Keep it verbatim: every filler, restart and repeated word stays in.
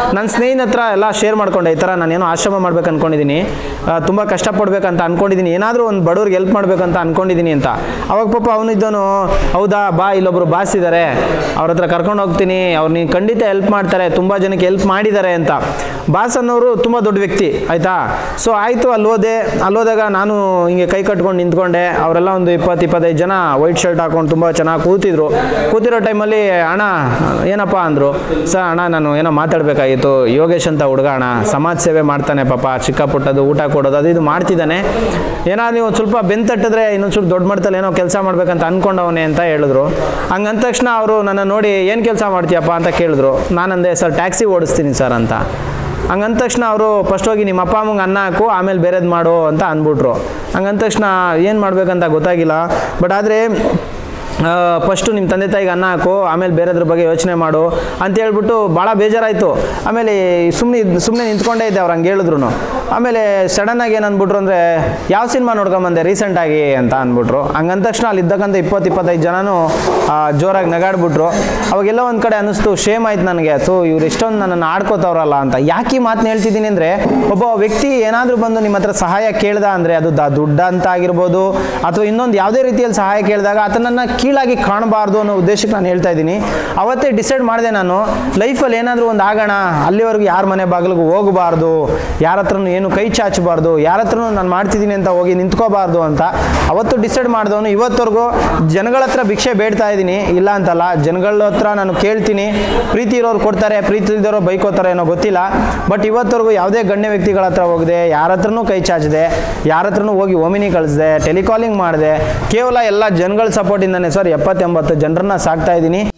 ನನ್ನ ಸ್ನೇಹಿತರ ಹತ್ರ ಎಲ್ಲ ಶೇರ್ ಮಾಡ್ಕೊಂಡೆ, ಈ ಥರ ನಾನೇನೋ ಆಶ್ರಮ ಮಾಡ್ಬೇಕು ಅಂದ್ಕೊಂಡಿದ್ದೀನಿ, ತುಂಬ ಕಷ್ಟಪಡ್ಬೇಕಂತ ಅಂದ್ಕೊಂಡಿದ್ದೀನಿ, ಏನಾದರೂ ಒಂದು ಬಡವ್ರಿಗೆ ಹೆಲ್ಪ್ ಮಾಡ್ಬೇಕಂತ ಅಂದ್ಕೊಂಡಿದ್ದೀನಿ ಅಂತ. ಅವಾಗ ಪಾಪ ಅವನು ಇದ್ದವನು, ಹೌದಾ ಬಾ ಇಲ್ಲೊಬ್ರು ಬಾಸ್ ಇದ್ದಾರೆ, ಅವ್ರ ಹತ್ರ ಕರ್ಕೊಂಡು ಹೋಗ್ತೀನಿ, ಅವ್ರು ನೀನು ಖಂಡಿತ ಹೆಲ್ಪ್ ಮಾಡ್ತಾರೆ, ತುಂಬ ಜನಕ್ಕೆ ಹೆಲ್ಪ್ ಮಾಡಿದ್ದಾರೆ ಅಂತ. ಬಾಸ್ ಅನ್ನೋರು ತುಂಬ ದೊಡ್ಡ ವ್ಯಕ್ತಿ ಆಯಿತಾ. ಸೊ ಆಯಿತು, ಅಲ್ಲಿ ಹೋದೆ. ಅಲ್ಲೋದಾಗ ನಾನು ಹಿಂಗೆ ಕೈ ಕಟ್ಕೊಂಡು ನಿಂತ್ಕೊಂಡೆ. ಅವರೆಲ್ಲ ಒಂದು ಇಪ್ಪತ್ತು ಇಪ್ಪತ್ತೈದು ಜನ ವೈಟ್ ಶರ್ಟ್ ಹಾಕೊಂಡು ತುಂಬ ಚೆನ್ನಾಗಿ ಕೂತಿದ್ರು. ಕೂತಿರೋ ಟೈಮಲ್ಲಿ ಅಣ್ಣ ಏನಪ್ಪ ಅಂದರು. ಸರ್ ಅಣ್ಣ ನಾನು ಏನೋ ಮಾತಾಡಬೇಕಾಗಿತ್ತು, ಯೋಗೇಶ್ ಅಂತ ಹುಡುಗ ಅಣ್ಣ ಸಮಾಜ ಸೇವೆ ಮಾಡ್ತಾನೆ, ಪಾಪ ಚಿಕ್ಕ ಪುಟ್ಟದು ಊಟ ಕೊಡೋದು ಅದು ಇದು ಮಾಡ್ತಿದ್ದಾನೆ, ಏನಾದ್ರು ನೀವು ಸ್ವಲ್ಪ ಬೆನ್ನು ತಟ್ಟಿದ್ರೆ ಇನ್ನೊಂದು ಸ್ವಲ್ಪ ದೊಡ್ಡ ಮಟ್ಟದಲ್ಲಿ ಏನೋ ಕೆಲಸ ಮಾಡ್ಬೇಕಂತ ಅಂದ್ಕೊಂಡವನೇ ಅಂತ ಹೇಳಿದ್ರು. ಹಂಗಂದ ತಕ್ಷಣ ಅವರು ನನ್ನ ನೋಡಿ ಏನು ಕೆಲಸ ಮಾಡ್ತೀಯಪ್ಪ ಅಂತ ಕೇಳಿದ್ರು. ನಾನಂದೆ ಸರ್ ಟ್ಯಾಕ್ಸಿ ಓಡಿಸ್ತೀನಿ ಸರ್ ಅಂತ. ಹಂಗಂದ ತಕ್ಷಣ ಅವರು ಫಸ್ಟ್ ಹೋಗಿ ನಿಮ್ಮ ಅಪ್ಪ ಅಮ್ಮಂಗೆ ಅನ್ನ ಹಾಕು ಆಮೇಲೆ ಬೇರೆದು ಮಾಡು ಅಂತ ಅಂದ್ಬಿಟ್ರು. ಹಂಗಂದ ತಕ್ಷಣ ಏನು ಮಾಡ್ಬೇಕಂತ ಗೊತ್ತಾಗಿಲ್ಲ. ಬಟ್ ಆದರೆ ಫಸ್ಟು ನಿಮ್ಮ ತಂದೆ ತಾಯಿಗೆ ಅನ್ನ ಹಾಕು ಆಮೇಲೆ ಬೇರೆದ್ರ ಬಗ್ಗೆ ಯೋಚನೆ ಮಾಡು ಅಂತ ಹೇಳ್ಬಿಟ್ಟು ಭಾಳ ಬೇಜಾರಾಯಿತು. ಆಮೇಲೆ ಸುಮ್ಮನೆ ಸುಮ್ಮನೆ ನಿಂತ್ಕೊಂಡೇ ಇದ್ದೆ ಅವ್ರು ಹಂಗೆ ಹೇಳಿದ್ರು. ಆಮೇಲೆ ಸಡನ್ನಾಗಿ ಏನು ಅಂದ್ಬಿಟ್ರು ಅಂದರೆ ಯಾವ ಸಿನಿಮಾ ನೋಡ್ಕೊಂಬಂದೆ ರೀಸೆಂಟಾಗಿ ಅಂತ ಅಂದ್ಬಿಟ್ರು. ಹಂಗಂದ ತಕ್ಷಣ ಅಲ್ಲಿ ಇದ್ದಕ್ಕಂತ ಇಪ್ಪತ್ತು ಇಪ್ಪತ್ತೈದು ಜನನು ಜೋರಾಗಿ ನಗಾಡ್ಬಿಟ್ರು. ಅವಾಗೆಲ್ಲ ಒಂದು ಕಡೆ ಅನ್ನಿಸ್ತು, ಶೇಮ್ ಆಯ್ತು ನನಗೆ, ಸೊ ಇವ್ರು ಎಷ್ಟೊಂದು ನನ್ನನ್ನು ಆಡ್ಕೋತಾವ್ರಲ್ಲ ಅಂತ. ಯಾಕೆ ಈ ಮಾತನ್ನ ಹೇಳ್ತಿದ್ದೀನಿ ಅಂದರೆ, ಒಬ್ಬ ವ್ಯಕ್ತಿ ಏನಾದರೂ ಬಂದು ನಿಮ್ಮ ಹತ್ರ ಸಹಾಯ ಕೇಳ್ದ ಅಂದರೆ ಅದು ದ ದುಡ್ಡು ಅಂತ ಆಗಿರ್ಬೋದು ಅಥವಾ ಇನ್ನೊಂದು ಯಾವುದೇ ರೀತಿಯಲ್ಲಿ ಸಹಾಯ ಕೇಳಿದಾಗ ಆತನನ್ನು ಕೀಳಾಗಿ ಕಾಣಬಾರ್ದು ಅನ್ನೋ ಉದ್ದೇಶಕ್ಕೆ ನಾನು ಹೇಳ್ತಾ ಇದ್ದೀನಿ. ಅವತ್ತೇ ಡಿಸೈಡ್ ಮಾಡಿದೆ ನಾನು, ಲೈಫಲ್ಲಿ ಏನಾದರೂ ಒಂದು ಆಗೋಣ, ಅಲ್ಲಿವರೆಗೂ ಯಾರ ಮನೆ ಬಾಗಿಲಿಗೂ ಹೋಗಬಾರ್ದು, ಯಾರ ಹತ್ರನೂ ಏನು ಕೈ ಚಾಚಬಾರ್ದು, ಯಾರ ಹತ್ರನೂ ನಾನು ಮಾಡ್ತಿದ್ದೀನಿ ಅಂತ ಹೋಗಿ ನಿಂತ್ಕೋಬಾರ್ದು ಅಂತ ಅವತ್ತು ಡಿಸೈಡ್ ಮಾಡಿದವನು. ಇವತ್ತವರೆಗೂ ಜನಗಳ ಹತ್ರ ಭಿಕ್ಷೆ ಬೇಡ್ತಾ ಇದ್ದೀನಿ, ಇಲ್ಲ ಅಂತಲ್ಲ, ಜನಗಳ ಹತ್ರ ನಾನು ಕೇಳ್ತೀನಿ. ಪ್ರೀತಿ ಇರೋರು ಕೊಡ್ತಾರೆ, ಪ್ರೀತಿ ಇದ್ದವರು ಬೈಕೋತಾರೆ ಏನೋ ಗೊತ್ತಿಲ್ಲ. ಬಟ್ ಇವತ್ತವರೆಗೂ ಯಾವುದೇ ಗಣ್ಯ ವ್ಯಕ್ತಿಗಳ ಹತ್ರ ಹೋಗದೆ, ಯಾರ ಹತ್ರನೂ ಕೈ ಚಾಚಿದೆ, ಯಾರ ಹತ್ರನೂ ಹೋಗಿ ಒಮಿನಿ ಕಳಿಸಿದೆ, ಟೆಲಿಕಾಲಿಂಗ್ ಮಾಡಿದೆ, ಕೇವಲ ಎಲ್ಲ ಜನಗಳ ಸಪೋರ್ಟಿಂದನೇ ಸರ್ ಎಪ್ಪತ್ತೆಂಬತ್ತು ಜನರನ್ನ ಸಾಕ್ತಾ ಇದ್ದೀನಿ.